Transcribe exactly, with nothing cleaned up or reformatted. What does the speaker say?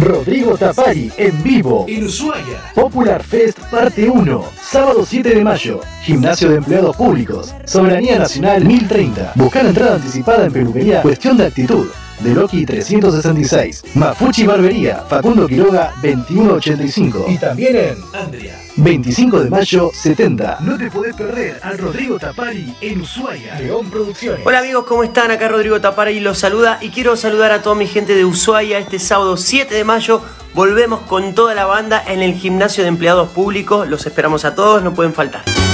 Rodrigo Tapari en vivo en Ushuaia. Popular Fest parte uno, sábado siete de mayo. Gimnasio de Empleados Públicos. Soberanía Nacional mil treinta. Buscar entrada anticipada en peluquería Cuestión de Actitud. De Loki trescientos sesenta y seis. Mafuchi Barbería. Facundo Quiroga veintiuno ochenta y cinco. Y también en Andrea. veinticinco de mayo setenta. No te podés perder al Rodrigo Tapari en Ushuaia. León Producciones. Hola amigos, ¿cómo están? Acá Rodrigo Tapari los saluda y quiero saludar a toda mi gente de Ushuaia. Este sábado siete de mayo volvemos con toda la banda en el Gimnasio de Empleados Públicos. Los esperamos a todos, no pueden faltar.